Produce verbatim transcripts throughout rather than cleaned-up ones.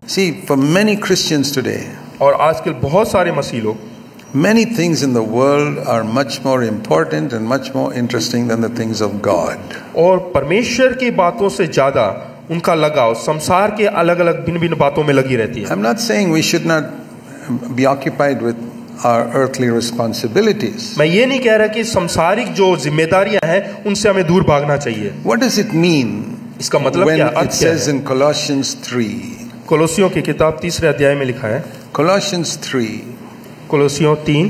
See, for many Christians today, और आजकल बहुत सारे मसीह लोग, many things in the world are much more important and much more interesting than the things of God. और परमेश्वर की बातों से ज्यादा उनका लगाव संसार के अलग अलग भिन्न भिन्न बातों में लगी रहती है। I'm not saying we should not be occupied with our earthly responsibilities. मैं ये नहीं कह रहा कि संसारिक जो जिम्मेदारियां हैं उनसे हमें दूर भागना चाहिए। What does it mean इसका मतलब when क्या, it अर्थ क्या says है? in Colossians three? कोलोसियों की किताब तीसरे अध्याय में लिखा है, Colossians three. कोलोसियों तीन,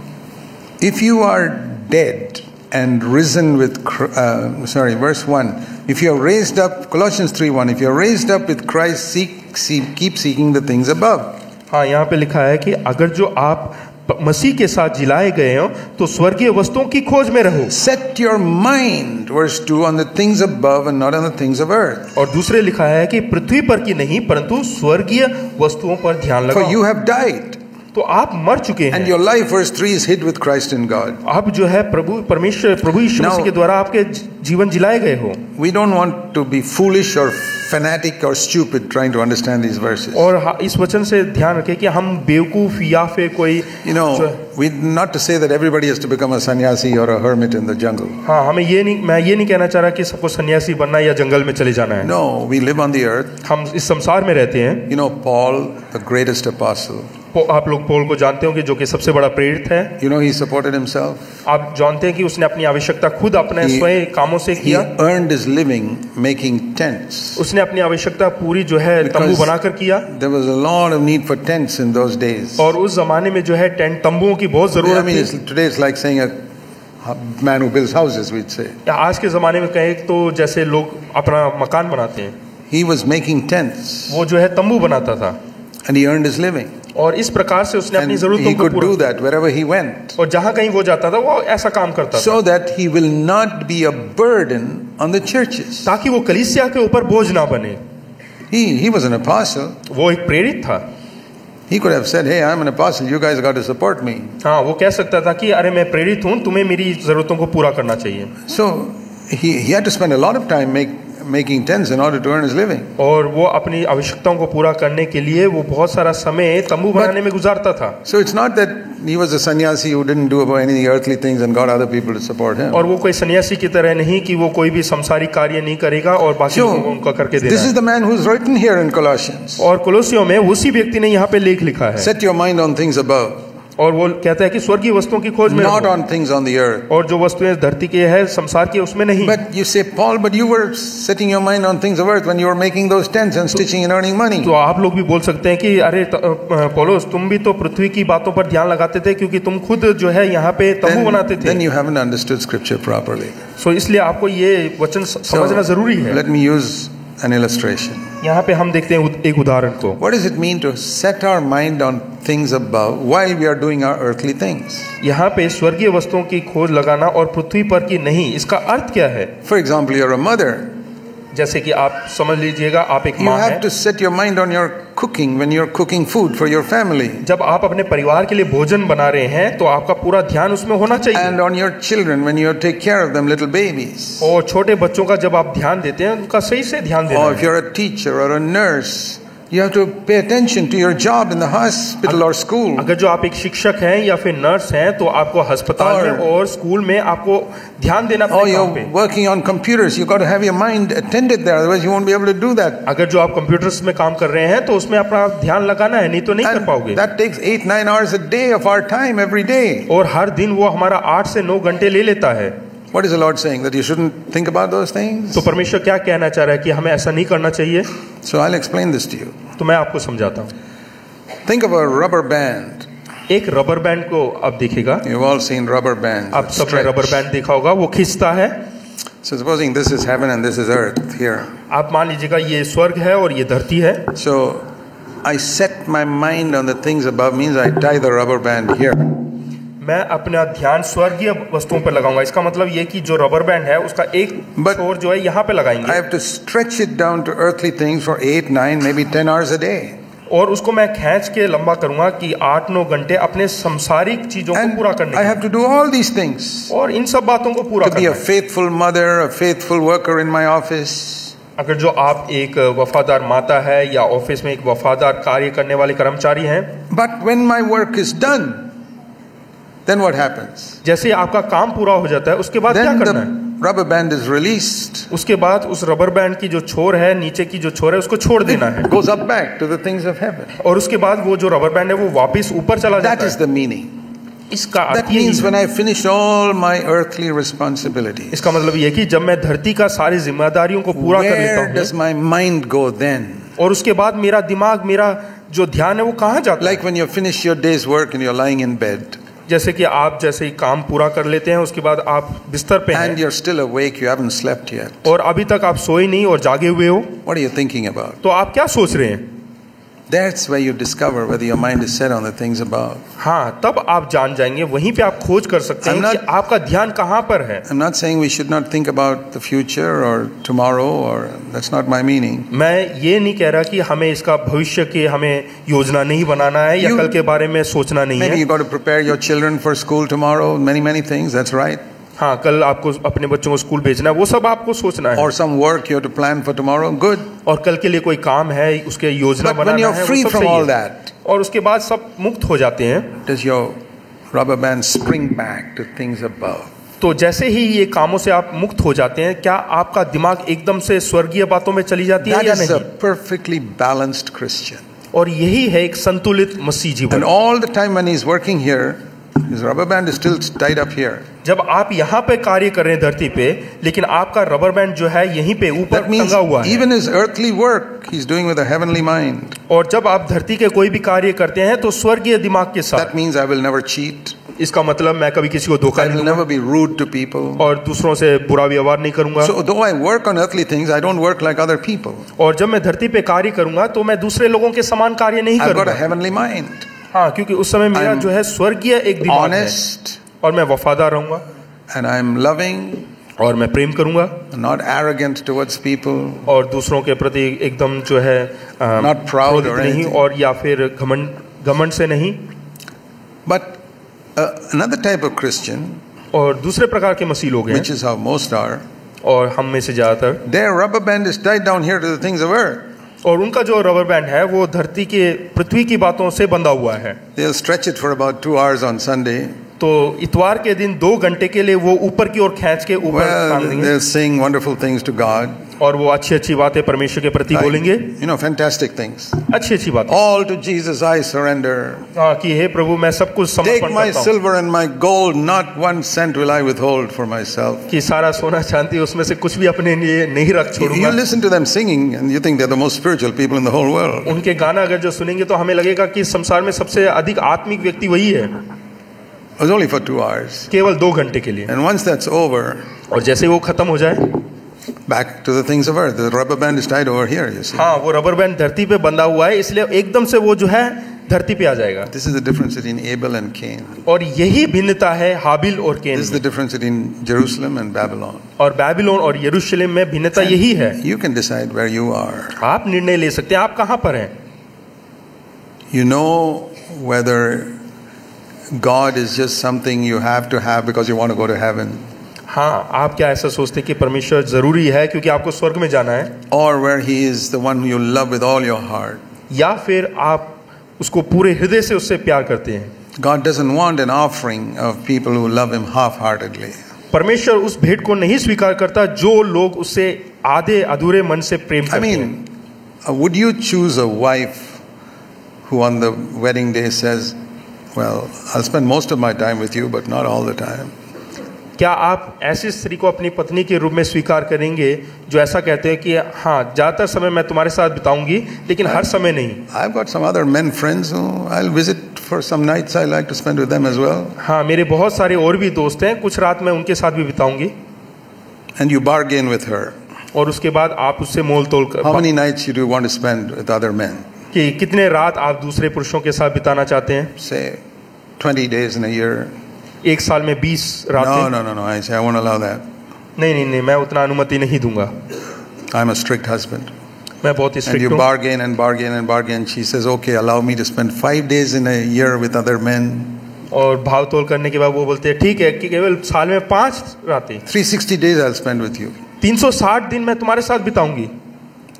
If you are dead and risen with, uh, sorry, verse one. If you are raised up, Colossians three one. If you are raised up with Christ, seek, seek, keep seeking the things above. हाँ, यहाँ पे लिखा है कि अगर जो आप मसीह के साथ जिलाए गए हो तो स्वर्गीय वस्तुओं की खोज में रहो। Set your mind, verse two, on the things above and not on the things of earth. और दूसरे लिखा है कि पृथ्वी पर की नहीं परंतु स्वर्गीय वस्तुओं पर ध्यान For लगाओ। you have died, तो आप मर चुके and हैं। your life, verse three, is hid with Christ in God. आप जो है प्रभु परमेश्वर प्रभु यीशु Now- मसीह के द्वारा आपके जीवन जिलाए गए हो। We don't want to be foolish or fanatic or stupid trying to understand these verses. और हाँ, इस वचन से ध्यान रखें कि हम बेवकूफ या फिर कोई You know, जो- we not to say that everybody has to become a sannyasi or a hermit in the jungle. हाँ, हमें ये नहीं मैं ये नहीं कहना चाह रहा कि सबको सन्यासी बनना या जंगल में चले जाना है। No, we live on the earth. हम इस संसार में रहते हैं। You know, Paul, the greatest apostle, पो- आप लोग पौल को जानते हो कि जो कि सबसे बड़ा प्रेरित है। you know, he supported himself. आप जानते हैं कि उसने अपनी आवश्यकता खुद अपने He- स्वयं कामों से He किया। earned his living making tents. उसने अपनी आवश्यकता पूरी जो है तंबू Because बनाकर किया। there was a lot of need for tents in those days. और उस जमाने में जो है टेंट तंबुओं की बहुत I जरूरत mean, थी। it's, today it's like saying a man who builds houses, we'd say. या आज के जमाने में कहें तो जैसे लोग अपना मकान बनाते हैं, He was making tents वो जो है तंबू बनाता था and he earned his living. और इस प्रकार से उसने And अपनी he जरूरतों को could do पूरा, that wherever he went, और जहां कहीं वो जाता था वो ऐसा काम करता था so that he will not be a burden on the churches. ताकि वो कलीसिया के ऊपर बोझ ना बने। He, he was an apostle. वो एक प्रेरित था। He could have said, hey, I'm an apostle, you guys got to support me. हाँ, वो कह सकता था कि अरे मैं प्रेरित हूँ, तुम्हें मेरी जरूरतों को पूरा करना चाहिए। So he, he had to spend a lot of time make, making tents in order to earn his living. और वो अपनी आवश्यकताओं को पूरा करने के लिए वो बहुत सारा समय तंबू बनाने में गुजारता था। So it's not that he was a sannyasi who didn't do about any earthly things and got other people to support him. और वो कोई सन्यासी की तरह नहीं कि वो कोई भी संसारिक कार्य नहीं करेगा और बाकी So, लोगों को उनका करके देना this is है। the man who's written here in Colossians. और कोलोसियों में उसी व्यक्ति ने यहाँ पे लेख लिखा है Set your mind on things above, और वो कहता है कि स्वर्गीय वस्तुओं की खोज में not रहो। on things on the earth. और जो वस्तुएं धरती के है संसार की उसमें नहीं। But you say, Paul, but you were setting your mind on things of earth when you were making those tents and stitching and earning money. तो आप लोग भी बोल सकते हैं कि अरे त- अ, पौलुस तुम भी तो पृथ्वी की बातों पर ध्यान लगाते थे क्योंकि तुम खुद जो है यहाँ पे तंबू Then, बनाते थे। then you haven't understood scripture properly. सो इसलिए आपको ये वचन स- So, समझना जरूरी है। let me use an illustration. यहाँ पे हम देखते हैं उद- एक उदाहरण को। What does it mean to set our mind on things above while we are doing our earthly things? यहाँ पे स्वर्गीय वस्तुओं की खोज लगाना और पृथ्वी पर की नहीं, इसका अर्थ क्या है? For example, you're a mother. जैसे कि आप समझ लीजिएगा आप एक You माँ have हैं। to set your mind on your cooking when you're cooking food for your family. जब आप अपने परिवार के लिए भोजन बना रहे हैं तो आपका पूरा ध्यान उसमें होना चाहिए। And on your children when you take care of them, little babies. और छोटे बच्चों का जब आप ध्यान देते हैं उनका सही से ध्यान देना Or if है। you're a teacher or a nurse, you have to pay attention to your job in the hospital or school. अगर जो आप एक शिक्षक हैं या फिर नर्स हैं तो आपको अस्पताल और- में और स्कूल में आपको ध्यान देना Or अपने काम पे। you're working on computers, you've got to have your mind attended there, otherwise you won't be able to do that. अगर जो आप कंप्यूटर्स में काम कर रहे हैं तो उसमें अपना ध्यान लगाना है, नहीं तो नहीं कर पाओगे। And that takes eight, nine hours a day of our time every day. और हर दिन वो हमारा आठ से नौ घंटे ले लेता है। What is the Lord saying? That you shouldn't think about those things? तो परमेश्वर क्या कहना चाह रहा है कि हमें ऐसा नहीं करना चाहिए? So I'll explain this to you. तो मैं आपको समझाता हूँ। Think of a rubber band. एक रबर बैंड को आप देखिएगा, You've all seen rubber bands. आप that सबने रबर stretch. बैंड देखा होगा, वो खींचता है। So supposing this is heaven and this is earth here. आप मान लीजिएगा ये स्वर्ग है और ये धरती है। So I set my mind on the things above means I tie the rubber band here. मैं अपना ध्यान स्वर्गीय वस्तुओं पर लगाऊंगा। इसका मतलब ये कि जो रबर बैंड है उसका एक But- छोर जो है यहाँ पे I लगाएंगे have to stretch it down to earthly things for eight, nine, maybe ten hours a day. और उसको मैं खींच के लंबा करूंगा कि आठ नौ घंटे अपने संसारिक चीजों को And पूरा करने I के। have to do all these things. और इन सब बातों को पूरा To be करना a है। faithful mother, a faithful worker in my office. अगर जो आप एक वफादार माता है या ऑफिस में एक वफादार कार्य करने वाले कर्मचारी हैं, but when my work is done, then what happens? जैसे आपका काम पूरा हो जाता है उसके बाद क्या Then करना है? the rubber band is released. उसके बाद उस रबर बैंड की जो छोर है, नीचे की जो छोर है, उसको छोड़ देना है It goes up back to the things of heaven. और उसके बाद वो जो रबर बैंड है वो वापस ऊपर चला That जाता is है। the meaning. इसका That अर्थ यही means है। when I finish all my earthly responsibilities, इसका मतलब ये कि जब मैं धरती का सारी जिम्मेदारियों को पूरा कर where लेता does हूँ my mind go then? और उसके बाद मेरा दिमाग, मेरा जो ध्यान है वो कहाँ जाता है? Like when you finish your day's work and you're lying in bed जैसे कि आप जैसे ही काम पूरा कर लेते हैं उसके बाद आप बिस्तर पे and हैं you're still awake, you haven't slept yet. और अभी तक आप सोए नहीं और जागे हुए हो, What are you thinking about? तो आप क्या सोच रहे हैं? That's where you discover whether your mind is set on the things above. हाँ, तब आप जान जाएंगे, वहीं पे आप खोज कर सकते हैं I'm not- कि आपका ध्यान कहाँ पर है। I'm not saying we should not think about the future or tomorrow, or that's not my meaning. मैं ये नहीं कह रहा कि हमें इसका भविष्य के हमें योजना नहीं बनाना है या You- कल के बारे में सोचना नहीं Maybe है। you got to prepare your children for school tomorrow, many, many things, that's right. हाँ, कल आपको अपने बच्चों को स्कूल भेजना है, वो सब आपको सोचना है। Or some work you have to plan for tomorrow, good. और कल के लिए कोई काम है, उसके योजना But when बनाना you're है, free वो सब from सही all है। that, और उसके बाद सब मुक्त हो जाते हैं, does your rubber band spring back to things above? तो जैसे ही ये कामों से आप मुक्त हो जाते हैं, क्या आपका दिमाग एकदम से स्वर्गीय बातों में चली जाती है That या is a नहीं? perfectly balanced Christian. और यही है एक संतुलित मसीह जीवन। And all the time when he's working here, his rubber band is still tied up here. जब आप यहाँ पे कार्य कर रहे हैं धरती पे, लेकिन आपका रबर बैंड जो है यहीं पे ऊपर That means टंगा हुआ है। even his earthly work, he's doing with a heavenly mind. और जब आप धरती के कोई भी कार्य करते हैं तो स्वर्गीय दिमाग के साथ। That means I will never cheat. इसका मतलब मैं कभी किसी को धोखा I नहीं will दूंगा never be rude to people. और दूसरों से बुरा व्यवहार नहीं करूंगा। So though I work on earthly things, I don't work like other people. और जब मैं धरती पे कार्य करूंगा तो मैं दूसरे लोगों के समान कार्य नहीं I've got a करूंगा। heavenly mind. हाँ, क्योंकि उस समय मेरा I'm जो है स्वर्गीय एक दिमाग है Honest, और मैं वफादार रहूंगा and I'm loving, और मैं प्रेम करूंगा not arrogant towards people, और दूसरों के प्रति एकदम जो है अ, Not proud क्रोधित or नहीं anything. और या फिर घमंड घमंड से नहीं। but uh, another type of Christian, और दूसरे प्रकार के मसीह लोग हैं which is how most are, और हम में से ज्यादातर, their rubber band is tied down here to the things of earth. और उनका जो रबर बैंड है वो धरती के पृथ्वी की बातों से बंधा हुआ है। They'll stretch it for about two hours on Sunday. तो इतवार के दिन दो घंटे के लिए वो ऊपर की ओर खींच के ऊपर Well, टांग देंगे they'll sing wonderful things to God. और वो अच्छी अच्छी बातें परमेश्वर के प्रति Like, बोलेंगे, you know, fantastic things. अच्छी अच्छी बातें। All to Jesus I surrender. हाँ, कि हे प्रभु मैं सब कुछ Take समर्पण my करता हूँ, silver and my gold, not one cent will I withhold for myself. कि सारा सोना चांदी उसमें से कुछ भी अपने लिए नहीं रख You छोड़ूंगा। listen to them singing and you think they're the most spiritual people in the whole world. उनके गाना अगर जो सुनेंगे तो हमें लगेगा कि संसार में सबसे अधिक आत्मिक व्यक्ति वही है, It was only for two hours. केवल दो घंटे के लिए। And once that's over, और जैसे ही वो खत्म हो जाए, back to the things of earth. The rubber band is tied over here, you see. हाँ, वो रबर बैंड धरती पे बंधा हुआ है, इसलिए एकदम से वो जो है धरती पे आ जाएगा। This is the difference between Abel and Cain. और यही भिन्नता है हाबिल और केन This is में। the difference between Jerusalem and Babylon. और बेबीलोन और यरूशलेम में भिन्नता यही है। You can decide where you are. आप निर्णय ले सकते हैं आप कहाँ पर हैं। You know whether God is just something you have to have because you want to go to heaven, हाँ, आप क्या ऐसा सोचते हैं कि परमेश्वर जरूरी है क्योंकि आपको स्वर्ग में जाना है, or where He is the one who you love with all your heart. या फिर आप उसको पूरे हृदय से उससे प्यार करते हैं। God doesn't want an offering of people who love Him half-heartedly. परमेश्वर उस भेंट को नहीं स्वीकार करता जो लोग उससे आधे अधूरे मन से प्रेम I करते हैं। mean, uh, would you choose a wife who on the wedding day says, well, I'll spend most of my time with you, but not all the time? क्या आप ऐसी स्त्री को अपनी पत्नी के रूप में स्वीकार करेंगे जो ऐसा कहते हैं कि हाँ, ज़्यादातर समय मैं तुम्हारे साथ बिताऊंगी लेकिन हर समय नहीं। I've got some other men friends who I'll visit for some nights. I like to spend with them as well. हाँ, मेरे बहुत सारे और भी दोस्त हैं, कुछ रात मैं उनके साथ भी बिताऊंगी। And you bargain with her. और उसके बाद आप उससे मोल तोल कर How many nights you do want to spend with other men? कि कितने रात आप दूसरे पुरुषों के साथ बिताना चाहते हैं। Say twenty days in a year. एक साल में बीस No, रातें। no, no, no. I say I won't allow that. नहीं नहीं नहीं, मैं उतना अनुमति नहीं दूंगा। I'm a strict husband. मैं बहुत ही And स्ट्रिक्ट you हूँ। bargain and bargain and bargain. She says, okay, allow me to spend five days in a year with other men. और भाव तोल करने के बाद वो बोलते हैं ठीक है कि केवल साल में पांच रातें, three hundred sixty days I'll spend with you. तीन सौ साठ दिन मैं तुम्हारे साथ बिताऊंगी।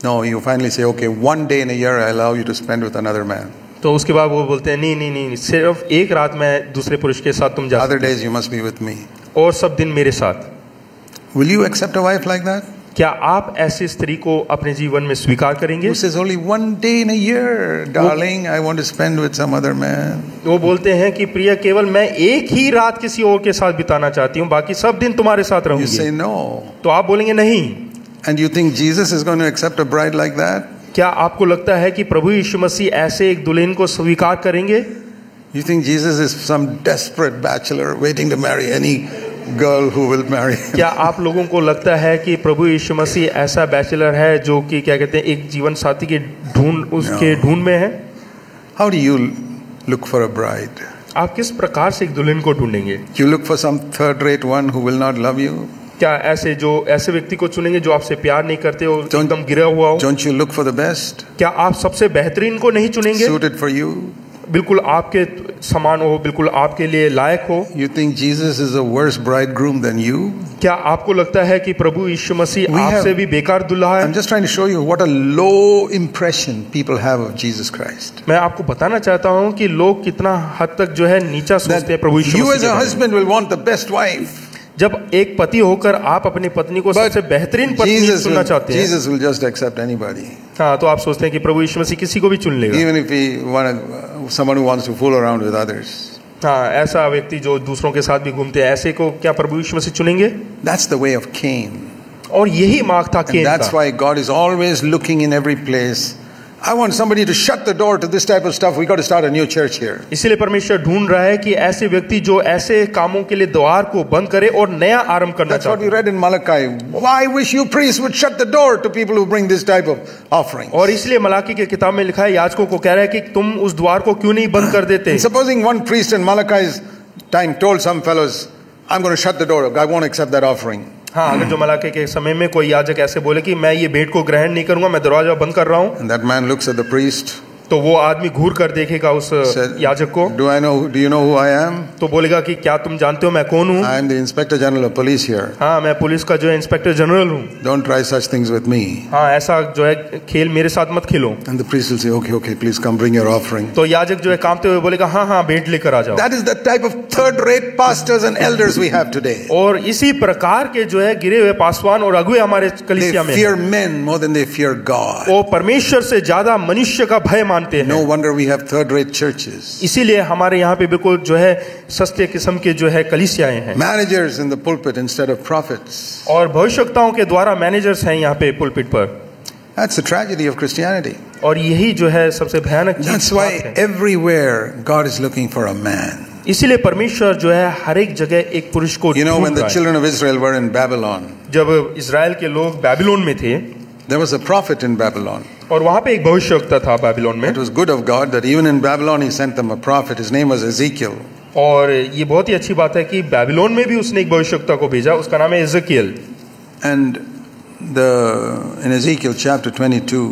No, you finally say, okay, one day in a year I allow you to spend with another man. तो उसके बाद वो बोलते हैं नहीं नहीं नहीं सिर्फ एक रात मैं दूसरे पुरुष के साथ तुम जा Other सकते days you must be with me. हो, और सब दिन मेरे साथ। Will you accept a wife like that? क्या आप ऐसी स्त्री को अपने जीवन में स्वीकार करेंगे? Who says only one day in a year, darling, I want to spend with some other man. वो बोलते हैं कि प्रिय केवल मैं एक ही रात किसी और के साथ बिताना चाहती हूँ, बाकी सब दिन तुम्हारे साथ You say रहूंगी। no. तो आप बोलेंगे नहीं। And you think Jesus is going to accept a bride like that? क्या आपको लगता है कि प्रभु यीशु मसीह ऐसे एक दुल्हन को स्वीकार करेंगे? You think Jesus is some desperate bachelor waiting to marry any girl who will marry him? क्या आप लोगों को लगता है कि प्रभु यीशु मसीह ऐसा बैचलर है जो कि क्या कहते हैं एक जीवन साथी के ढूंढ उसके ढूंढ में है? How do you look for a bride? आप किस प्रकार से एक दुल्हन को ढूंढेंगे? You look for some third-rate one who will not love you? क्या ऐसे जो ऐसे व्यक्ति को चुनेंगे जो आपसे प्यार नहीं करते हो, Don't- एकदम गिरा हुआ हो? Don't you look for the best, क्या आप सबसे बेहतरीन को नहीं चुनेंगे? suited for you? बिल्कुल आपके समान हो, बिल्कुल आपके लिए लायक हो? You think Jesus is a worse bridegroom than you? क्या आपको लगता है कि प्रभु यीशु मसीह We have- आपसे भी बेकार दुल्हा है? I'm just trying to show you what a low impression people have of Jesus Christ. मैं आपको बताना चाहता हूँ कि लोग कितना हद तक जो है नीचा That सोचते हैं प्रभु यीशु you मसीह as के a बारे में। husband will want the best wife. जब एक पति होकर आप अपनी पत्नी को But सबसे बेहतरीन पत्नी Jesus चुनना will, चाहते हैं, Jesus will just accept anybody. हाँ, तो आप सोचते हैं कि प्रभु यीशु मसीह किसी को भी चुन लेगा। Even if he want uh, someone who wants to fool around with others. हाँ, ऐसा व्यक्ति जो दूसरों के साथ भी घूमते हैं, ऐसे को क्या प्रभु यीशु मसीह चुनेंगे? That's the way of Cain. और यही मार्ग था And केन that's का। why God is always looking in every place. I want somebody to shut the door to this type of stuff. We got to start a new church here. इसीलिए परमेश्वर ढूंढ रहा है कि ऐसे व्यक्ति जो ऐसे कामों के लिए द्वार को बंद करे और नया आरंभ करना That's what चाहते we read in Malachi. Why wish you priests would shut the door to people who bring this type of offering? हैं। और इसलिए मलाकी के किताब में लिखा है, याजकों को कह रहा है कि तुम उस द्वार को क्यों नहीं बंद कर देते? And supposing one priest in Malachi's time told some fellows, I'm going to shut the door. I won't accept that offering. हाँ, अगर जो मलाकी के समय में कोई याजक ऐसे बोले कि मैं ये भेंट को ग्रहण नहीं करूंगा, मैं दरवाजा बंद कर रहा हूँ, And that man looks at the priest. तो वो आदमी घूर कर देखेगा उस Said, याजक को, Do I know? Do you know who I am? तो बोलेगा कि क्या तुम जानते हो मैं कौन हूँ? I am the Inspector General of Police here. हाँ, मैं पुलिस का जो है इंस्पेक्टर जनरल हूँ। Don't try such things with me. हाँ, ऐसा जो है खेल मेरे साथ मत खेलो। And the priest will say, Okay, okay, please come bring your offering. तो याजक जो है कांपते हुए बोलेगा, हाँ हाँ भेंट लेकर आ जाओ। That is the type of third-rate pastors and elders we have today. और इसी प्रकार के जो है गिरे हुए पासवान और अगुए हमारे They कलीसिया में fear हैं। men more than they fear God. वो परमेश्वर से ज्यादा मनुष्य का भय मानते हैं। No wonder we have third-rate churches. इसीलिए हमारे यहाँ पे बिल्कुल जो है सस्ते किस्म के जो है कलीसियाएं हैं Managers in the pulpit instead of prophets. और भविष्यवक्ताओं के द्वारा मैनेजर्स हैं यहाँ पे पुलपिट पर। That's the tragedy of Christianity. और यही जो है सबसे भयानक चीज That's बात why है। everywhere God is looking for a man. इसीलिए परमेश्वर जो है हर एक जगह एक पुरुष को You know, when ढूंढ the रहा है। children of Israel were in Babylon, जब इजराइल के लोग बैबिलोन में थे there was a prophet in Babylon. और वहाँ पे एक भविष्यवक्ता था बैबिलोन में, It was good of God that even in Babylon he sent them a prophet. His name was Ezekiel. और ये बहुत ही अच्छी बात है कि बैबिलोन में भी उसने एक भविष्यवक्ता को भेजा, उसका नाम है Ezekiel. And the in Ezekiel chapter twenty-two,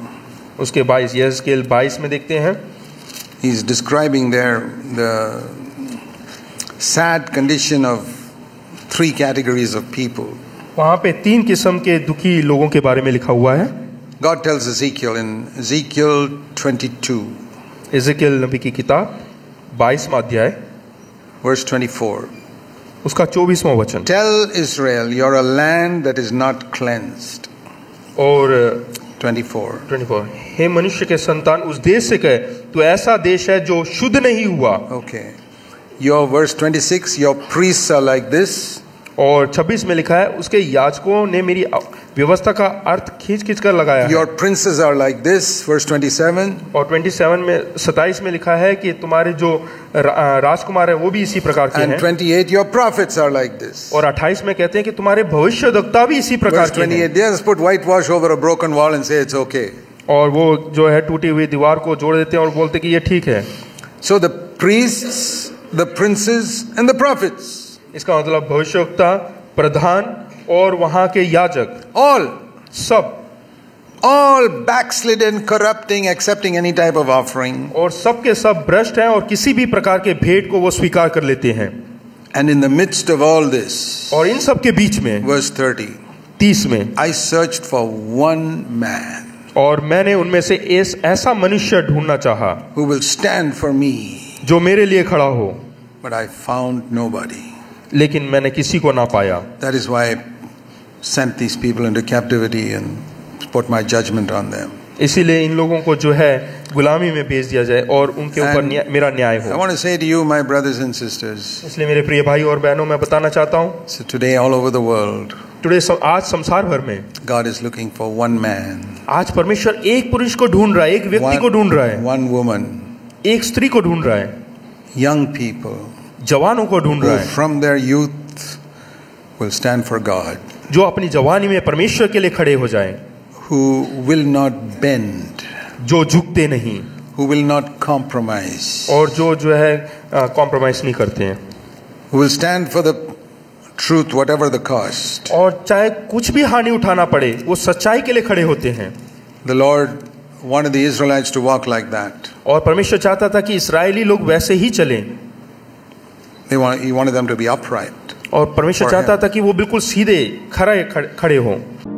उसके बाईस यहेजकेल बाईस में देखते हैं, he's describing there the sad condition of three categories of people. वहाँ पे तीन किस्म के दुखी लोगों के बारे में लिखा हुआ है। God tells Ezekiel in Ezekiel twenty-two, Ezekiel नबी की किताब बाईसवां अध्याय verse twenty-four. उसका चौबीसवां वचन। Tell Israel, you're a land that is not cleansed. और twenty-four. चौबीस, हे मनुष्य के संतान, उस देश से कहे तो ऐसा देश है जो शुद्ध नहीं हुआ। Okay. Your verse twenty-six, your priests are like this. और छब्बीस में लिखा है, उसके याजकों ने मेरी व्यवस्था का अर्थ खींच खींच कर लगाया है। Your princes are like this. Verse twenty-seven. और सत्ताईस में सत्ताईस में लिखा है कि तुम्हारे जो रा- राजकुमार है वो भी इसी प्रकार के And हैं। twenty-eight, your prophets are like this. और अट्ठाईस में कहते हैं कि तुम्हारे भविष्यवक्ता भी इसी प्रकार Verse के हैं। twenty-eight, they just put whitewash over a broken wall and say it's okay. और वो जो है टूटी हुई दीवार को जोड़ देते हैं और बोलते हैं कि ये ठीक है। So the priests, the princes, and the prophets, इसका मतलब भविष्यवक्ता, प्रधान और वहाँ के याजक all, सब all backslidden, corrupting, accepting any type of offering. और सब के सब भ्रष्ट हैं और किसी भी प्रकार के भेंट को वो स्वीकार कर लेते हैं। And in the midst of all this, और इन सब के बीच में verse thirty, तीस में, I searched for one man और मैंने उनमें से इस ऐसा मनुष्य ढूंढना चाहा who will stand for me, जो मेरे लिए खड़ा हो, but I found nobody. लेकिन मैंने किसी को ना पाया। That is why I sent these people into captivity and put my judgment on them. इसीलिए इन लोगों को जो है गुलामी में भेज दिया जाए और उनके ऊपर And न्याय, मेरा न्याय I हो। want to say to you, my brothers and sisters, इसलिए मेरे प्रिय भाई और बहनों, मैं बताना चाहता हूँ, so today all over the world, today आज संसार भर में God is looking for one man, आज परमेश्वर एक पुरुष को ढूंढ रहा है, एक व्यक्ति को ढूंढ रहा है, one woman, एक स्त्री को ढूंढ रहा है, young people जवानों को ढूंढ रहा who है, from their youth will stand for God, जो अपनी जवानी में परमेश्वर के लिए खड़े हो जाएं, who will not bend, जो झुकते नहीं, who will not compromise, और जो जो है कॉम्प्रोमाइज नहीं करते हैं, who will stand for the truth whatever the cost. और चाहे कुछ भी हानि उठाना पड़े वो सच्चाई के लिए खड़े होते हैं। The Lord wanted the Israelites to walk like that. और परमेश्वर चाहता था कि इस्राएली लोग वैसे ही चलें, They want, he wanted them to be upright. और परमेश्वर For चाहता him. था कि वो बिल्कुल सीधे खड़े खड़े हों।